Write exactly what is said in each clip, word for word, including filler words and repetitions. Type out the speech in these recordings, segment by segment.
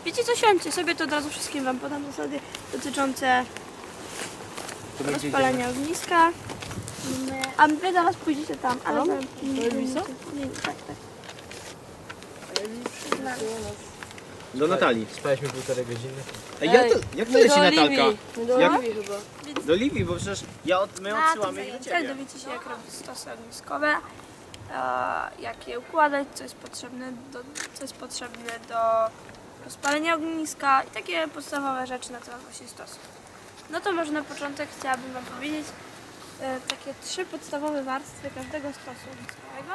Wiecie co, siądźcie sobie, to od razu wszystkim wam podam zasady dotyczące rozpalania ogniska. A wy zaraz pójdziecie tam, ale zaraz... Nie, tak, tak. Do Natalii. Spaliśmy półtorej godziny. Ej, ja to, jak to leci Natalka? Do Jak? Oliwii chyba. Do Liwii, bo przecież ja od, my odsyłamy ich do Tak, ciebie. dowiecie się, jak robić stosy ogniskowe, e, jak je układać, co jest potrzebne do, co jest potrzebne do rozpalenia ogniska i takie podstawowe rzeczy na temat właśnie stosu. No to może na początek chciałabym wam powiedzieć e, takie trzy podstawowe warstwy każdego stosu ogniskowego.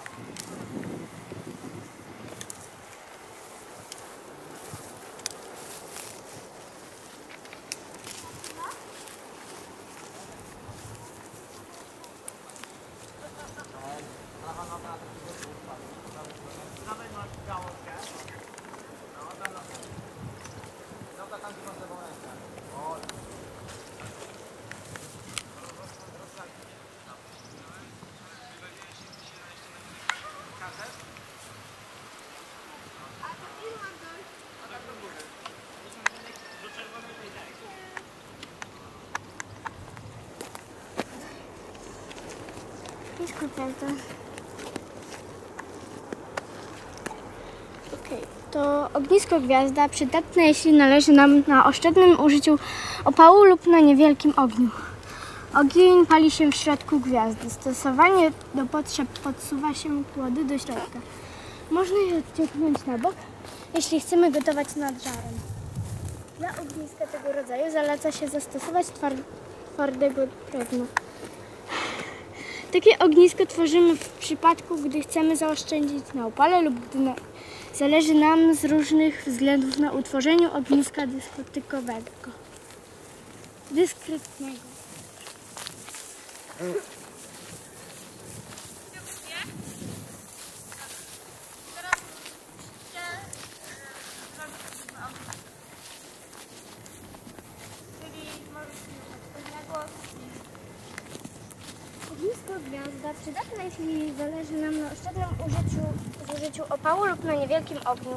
Okej, to ognisko gwiazda przydatne, jeśli należy nam na oszczędnym użyciu opału lub na niewielkim ogniu. Ogień pali się w środku gwiazdy. Stosowanie do potrzeb podsuwa się kłody do środka. Można je odciągnąć na bok, jeśli chcemy gotować nad żarem. Dla ogniska tego rodzaju zaleca się zastosować twar twardego drewna. Takie ognisko tworzymy w przypadku, gdy chcemy zaoszczędzić na opale lub gdy na... zależy nam z różnych względów na utworzeniu ogniska dyskretnego. Dyskretnego. Ognisko gwiazda przydatne, jeśli zależy nam na oszczędnym użyciu, zużyciu opału lub na niewielkim ogniu.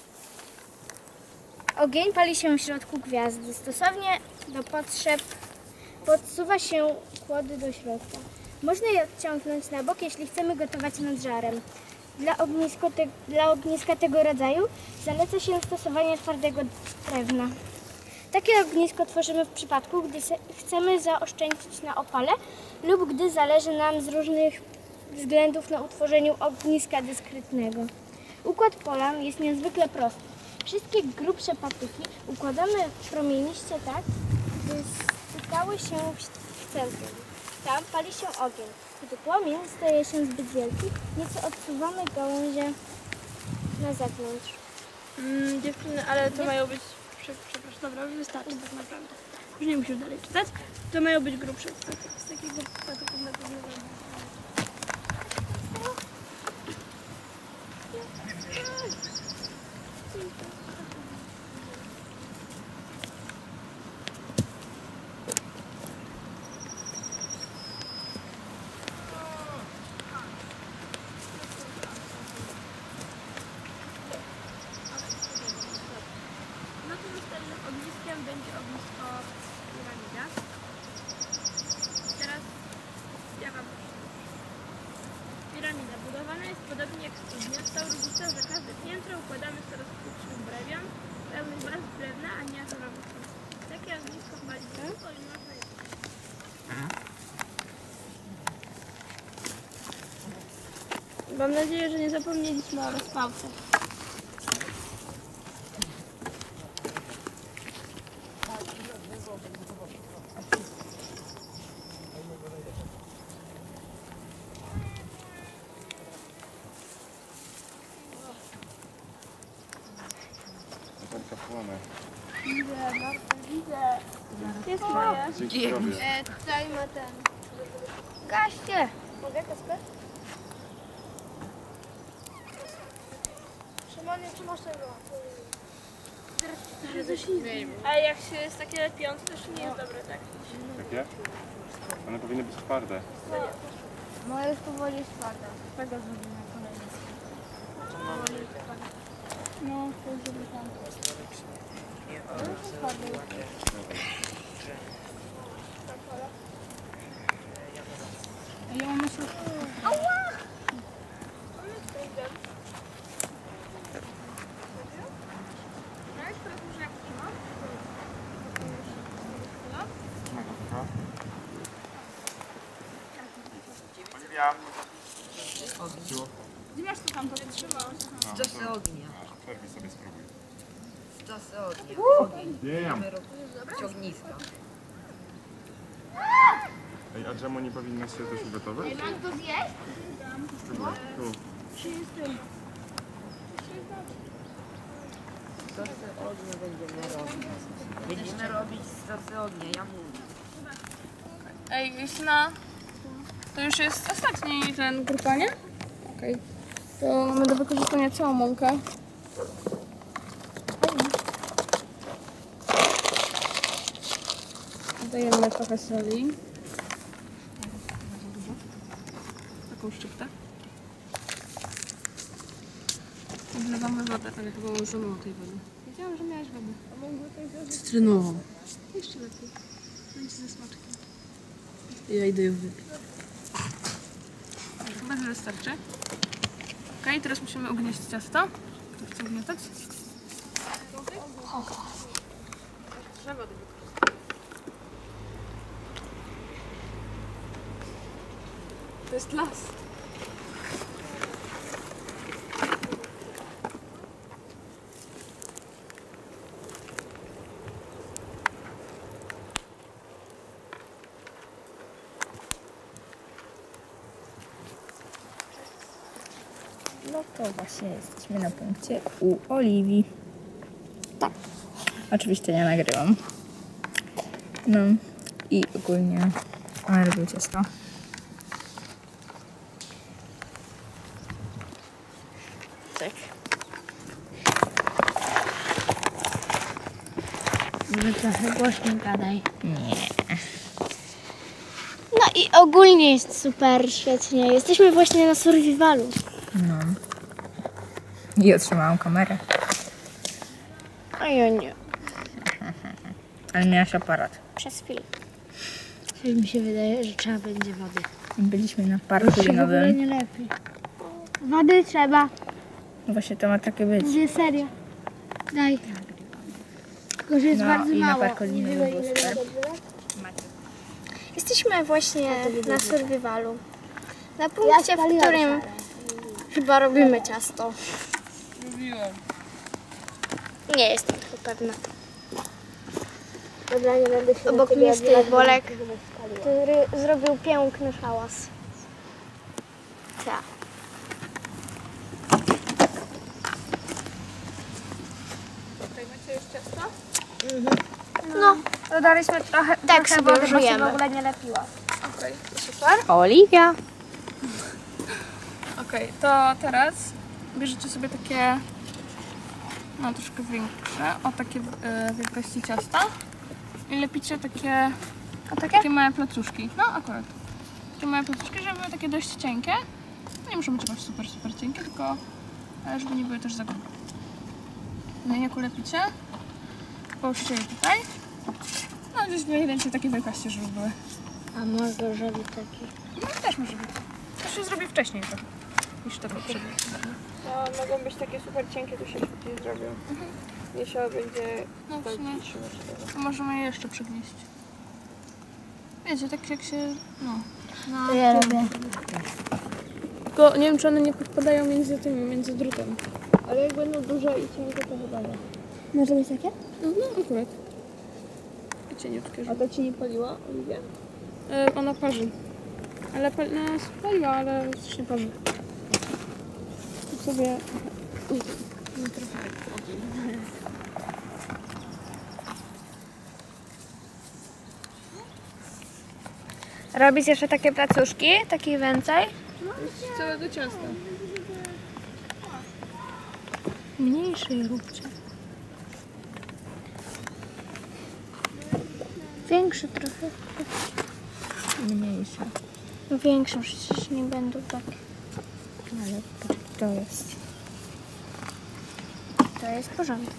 Ogień pali się w środku gwiazdy. Stosownie do potrzeb podsuwa się kłody do środka. Można je odciągnąć na bok, jeśli chcemy gotować nad żarem. Dla, te, dla ogniska tego rodzaju zaleca się stosowanie twardego drewna. Takie ognisko tworzymy w przypadku, gdy chcemy zaoszczędzić na opale lub gdy zależy nam z różnych względów na utworzeniu ogniska dyskretnego. Układ pola jest niezwykle prosty. Wszystkie grubsze patyki układamy promieniście tak, by stykały się w centrum. Tam pali się ogień. Gdy płomień staje się zbyt wielki, nieco odsuwamy gałęzie na zewnątrz. Mm, dziewczyny, ale to mają być... Przepraszam, dobra, już wystarczy tak naprawdę. Już nie musisz dalej czytać. To mają być grubsze. Z takiego patyku na pewno. Ogniskiem będzie ognisko piramida. Teraz ja wam piramida budowana jest podobnie jak studnia. W tą różnicą, że każde piętro układamy coraz krótszym brewią, pełnych warstw drewna, a nie ażurowym. Takie ognisko pali tylko i można je. Mam nadzieję, że nie zapomnieliśmy o rozpałce. Widzę, Marta, widzę. Jest moja. E, tutaj ma ten. Gaście! Mogę Kasper? Szymon, czy masz tego? A jak się jest takie lepiące, to jeszcze nie jest dobre, tak? Takie? One powinny być twarde. Moja już powoli jest twarda. Tego zrobimy kolejny. No, to już tam. Czasy ognia. Przerwij sobie, spróbuj. Czasy ognia. Ogień. Wiem. Mamy robić z ogniska. Ej, a dżemu nie powinno się też ugotować? Mam to zjeść? Spróbuj. Tu. Czasy ognia będziemy robić. Będziemy robić z czasy ognia, ja mówię. Ej, Justyna, to już jest ostatni ten grupa, nie? Okej. To mamy do wykorzystania całą mąkę. Dodajemy trochę soli. Taką szczyptę. Wlewamy wodę, ale chyba mam za mało tej wody. Wiedziałam, że miałaś wodę. A mogły tej wody? Cytrynową. Jeszcze lepiej. Będzie ze smaczkiem. Ja idę ją wypić. Chyba, że wystarczy. Ok, teraz musimy ugnieść ciasto. Kto chce ugniatać? Trzeba do To jest las. No to właśnie jesteśmy na punkcie u Oliwii. Tak. Oczywiście nie nagrywam. No i ogólnie ona robił ciasto. Tak. Może trochę głośniej gadaj. Nie. No i ogólnie jest super świetnie. Jesteśmy właśnie na survivalu. No. I otrzymałam kamerę. A ja nie. Ale miałaś aparat. Przez chwilę. Coś mi się wydaje, że trzeba będzie wody. Byliśmy na parku linowym. nie lepiej. Wody trzeba. Właśnie to ma takie być. Nie, serio. Daj. Tylko, że jest No bardzo i na mało. parku linowym było super. Jesteśmy właśnie na survivalu. Na punkcie, w którym chyba robimy ciasto. Mówiłam. Nie jestem tylko pewna. Obok mnie stoi Bolek, który zrobił piękny hałas. Tak. Tutaj macie już ciasto? No, Dodaliśmy trochę, tak trochę sobie wody, bo się żujemy. w ogóle nie lepiła. Okej, to super. Oliwia. Okej, to teraz bierzecie sobie takie, no troszkę większe, o takie e, wielkości ciasta i lepicie takie, a takie? takie małe placuszki. No akurat. Takie małe placuszki, żeby były takie dość cienkie. Nie muszą być jakoś super, super cienkie, tylko e, żeby nie były też za grube. No i jak ulepicie, połóżcie je tutaj. No gdzieś mniej więcej takiej wielkości, żeby były. A może zrobić taki? No też może być. To się zrobi wcześniej trochę niż to poprzednie. No, mogą być takie super cienkie, to się szybciej zrobią. Mhm. Jeśli będzie No w to sumie trzymać tego. to możemy je jeszcze przygnieść. Wiecie, tak jak się, no. To ja robię. Tylko nie wiem, czy one nie podpadają między tymi, między drutem. Ale jak będą duże i cienkie, to chyba nie. Może być takie? No, no akurat. I cieniutkie, A żeby... to ci nie paliła, Oliwia? E, ona parzy. Ale pal... no, spaliła, ale już nie parzy. Tu sobie... No, trochę ogień. Robić jeszcze takie placuszki, takich więcej. Całego ciasta. Mniejsze róbcie. Większe trochę. Mniejsze. Większe przecież nie będą tak. Ale to jest. To jest w porządku.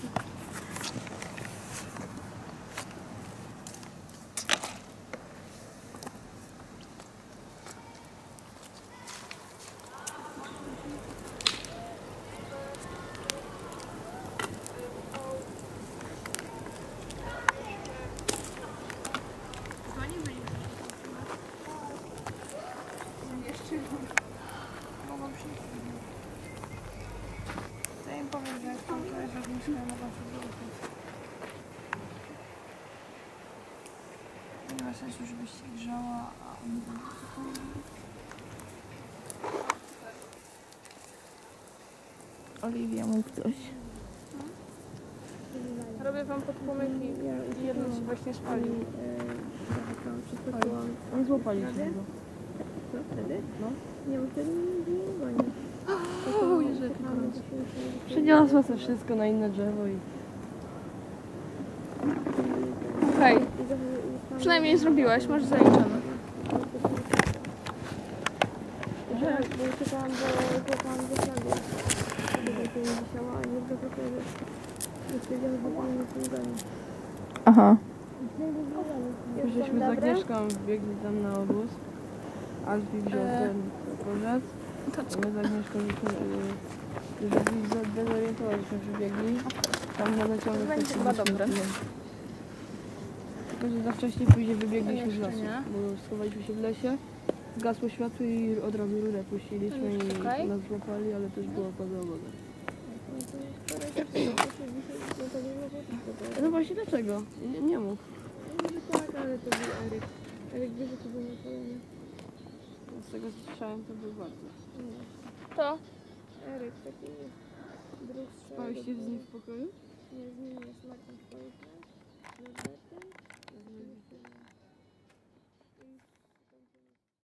Nie ma sensu, żebyś się grzała, a on będzie. Oliwia, mów coś. Robię wam podpłomyki i jedno się właśnie spali. On złapali się chyba. Co wtedy? No. Nie, bo wtedy nie było nie. O, Jezu, jaki gorąco. Przeniosła to wszystko na inne drzewo i... Okej. Przynajmniej zrobiłaś, masz zaliczone. Że... Bo czekałam, bo złapałam do flagi. Żeby więcej nie wisiała, a nie zaproszę, że nie stwierdziłam, że złapałam nic nie goni. Aha. Żeśmy z Agnieszką biegli tam na obóz. Alfie wziął ten korzec. My z Agnieszką żeśmy, y, żeby się zdezorientować, żeśmy przybiegli. Tam naleciały będzie chyba dobre. Tylko, że za wcześnie później wybiegliśmy z Jeszcze lasu, nie. bo schowaliśmy się w lesie. Zgasło światło i od razu rurę puściliśmy i Okej. nas złapali, ale też była poza wodą. No właśnie dlaczego? Nie, nie mów. Tak, ale to był Eryk. Eryk wie, że to był napalenie. Z tego co słyszałem to był bardzo. To? Eryk, taki druh. Spałyście z nim w pokoju?